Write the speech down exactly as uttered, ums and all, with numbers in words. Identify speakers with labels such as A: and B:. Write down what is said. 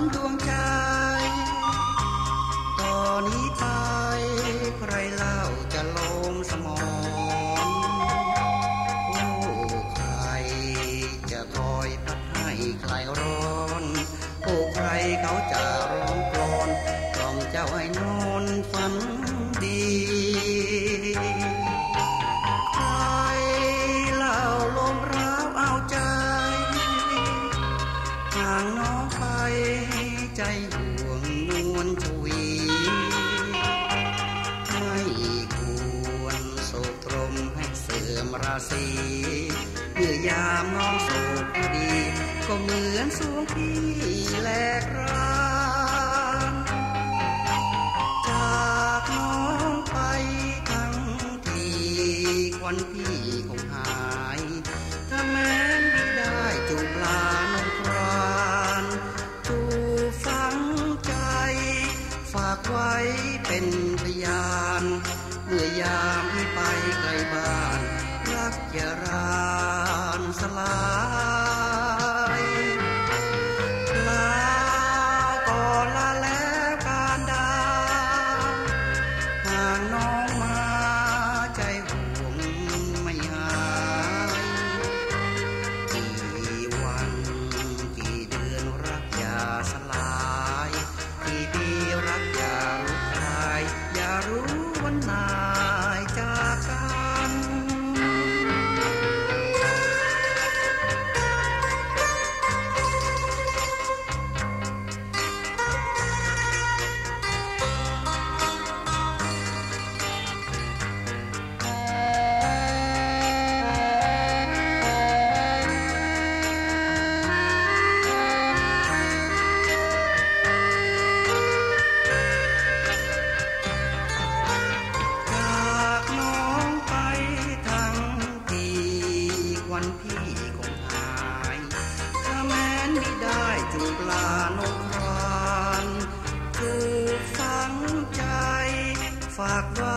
A: ดวงใจตอนนี้ไปใครเล่าจะลงสมองโอ้ใครจะคอยพัดให้คลายร้อนโอ้ใครเขาจะร้องกลอนกล่อมเจ้าให้นอนฝันดีใครเล่าลมร้าวเอาใจห่างน้องไปใจห่วงนวลชวีไม่ควรโศกตรมให้เสื่อมราศีเมื่อยามน้องโศกดีก็เหมือนสวงพี่แหลกรานจากน้องไปทั้งทีควันพี่คงหายถ้าแม้ไม่ได้จูบลาน้องครานจูบฝังใจฝากไว้เป็นพยานเมื่อยามที่ไปไกลบ้านรักอย่ารานสลายลาก่อนลาแล้วการดาห่างน้องมาใจห่วงไม่หายกี่วันกี่เดือนรักอย่าสลายกี่ปีรักอย่าลุกลายอย่ารู้วันนายจากกันวันพี่คงหายถ้าแม้นไม่ได้จูบลานกครานจูบฝังใจฝากไว้